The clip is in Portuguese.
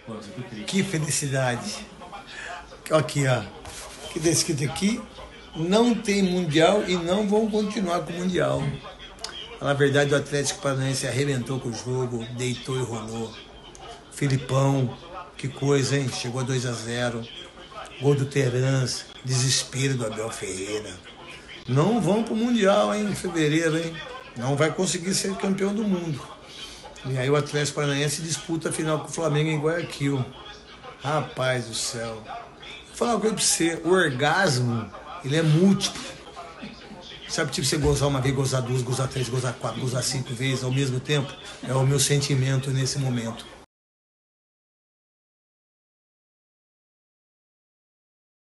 Que felicidade. Aqui, ó. Que tá escrito aqui, não tem Mundial e não vão continuar com o Mundial. Na verdade, o Atlético Paranaense arrebentou com o jogo, deitou e rolou. Filipão, que coisa, hein? Chegou a 2-0. Gol do Terans, desespero do Abel Ferreira. Não vão pro Mundial, hein, em fevereiro, hein? Não vai conseguir ser campeão do mundo. E aí o Atlético Paranaense disputa a final com o Flamengo em Guayaquil. Rapaz do céu. Vou falar uma coisa pra você, o orgasmo, ele é múltiplo. Sabe, tipo, você gozar uma vez, gozar duas, gozar três, gozar quatro, gozar 5 vezes ao mesmo tempo? É o meu sentimento nesse momento.